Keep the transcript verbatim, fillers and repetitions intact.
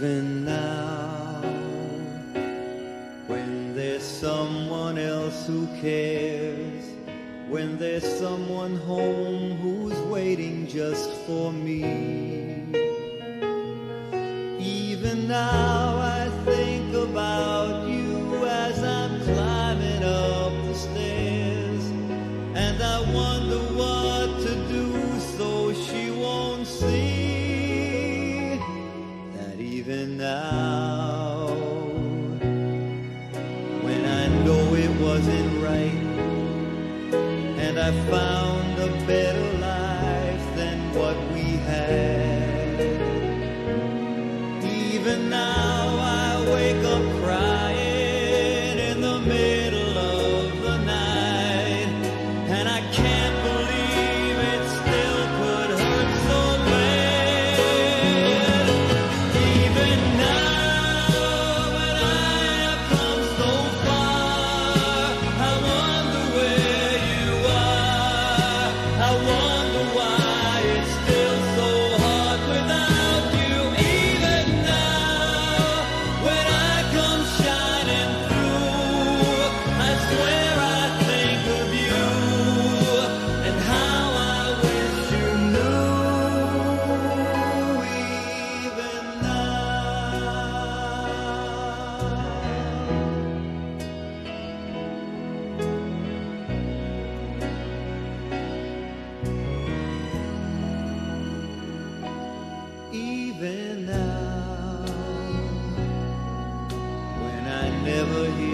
Even now, when there's someone else who cares, when there's someone home who's waiting just for me, even now I think about you as I'm climbing up the stairs, and I wonder what to do so she won't see that even now, when I know it wasn't right, and I found a better life than what we had. Even now I wake up crying in the middle of the night, and I can't believe it still could hurt so bad. Even now when I have come so far, I wonder where you are. I wonder why it's still so hard without you. Even now when I come shining through, I swear I think of you and how I wish you knew. Even Even now, when I never hear